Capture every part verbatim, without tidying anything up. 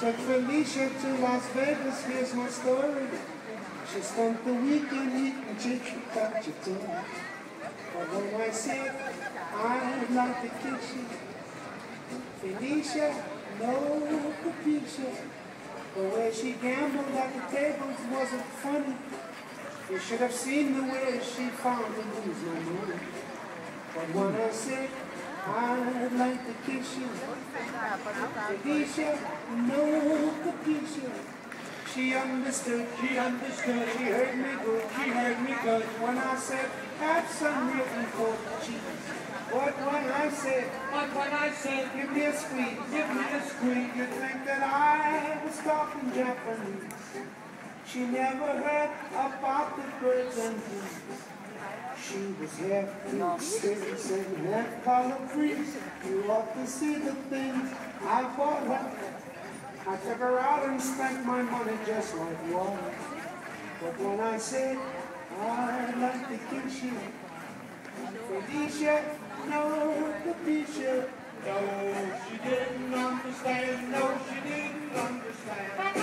took Felicia to Las Vegas, here's my story. She spent the weekend eating chicken cacciatore. But when I said I'd like to kiss you, Felicia, no capisce. The way she gambled at the tables wasn't funny. You should have seen the way she found to lose no money. But when I said I'd like to kiss you, Felicia, no capisce. She understood, she understood, she heard me good, she heard me good. When I said, have some written for cheese. But when I said, but when I said, give me a squeeze, give me a squeeze, you'd think that I was talking Japanese. She never heard about the birds and bees. She was half Christian and half color free. You ought to see the things I bought her. I took her out and spent my money just like water. But when I said, I'd like to kiss you, Felicia, no, Felicia, no, she didn't understand, no, she didn't understand.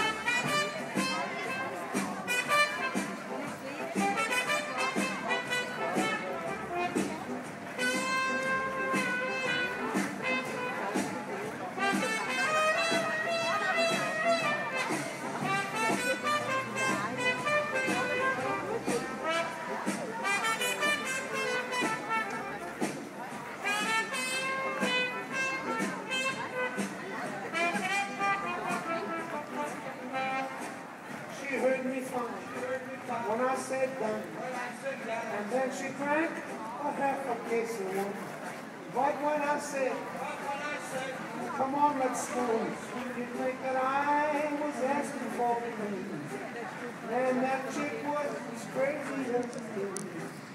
When I said done, and then she drank a half a case of wine. But when I said, come on, let's go, you'd think that I was asking for things. And that chick was crazy as a thing.